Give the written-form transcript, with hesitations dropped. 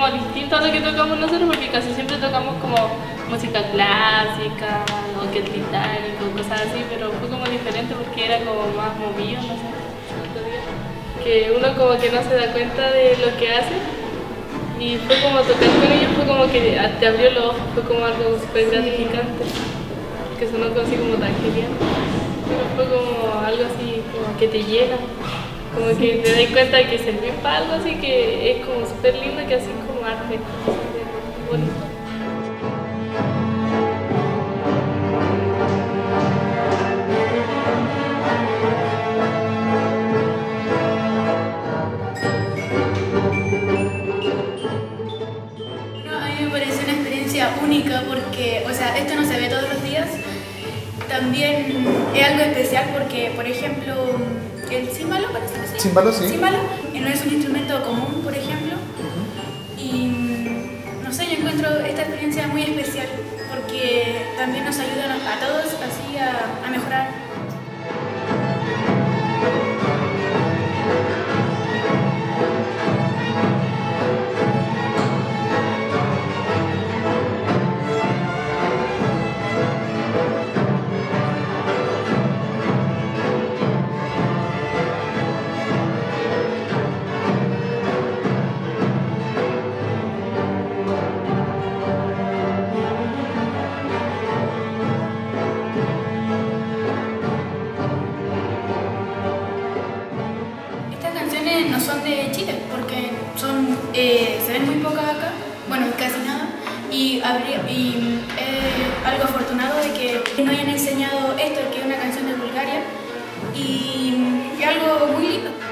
como distinto a lo que tocamos nosotros, porque casi siempre tocamos como música clásica o que el Titanic o cosas así, pero fue como diferente porque era como más movido, no sé, siento que uno como que no se da cuenta de lo que hace. Y fue como tocar con ellos, fue como que te abrió los ojos, fue como algo súper gratificante, que sonó así como tan genial. Pero fue como algo así, como que te llena, como que te das cuenta de que servís para algo así que es como súper lindo, que así como arte, súper bonito. A mí me parece una experiencia única porque, o sea, esto no se ve todos los días. También es algo especial porque, por ejemplo, el címbalo, parece que sí. Címbalo, sí. Címbalo no es un instrumento común, por ejemplo. Y no sé, yo encuentro esta experiencia muy especial porque también nos ayuda a todos así a mejorar. No son de Chile porque se ven muy pocas acá, bueno, casi nada, y algo afortunado de que nos hayan enseñado esto, que es una canción de Bulgaria, y es algo muy lindo.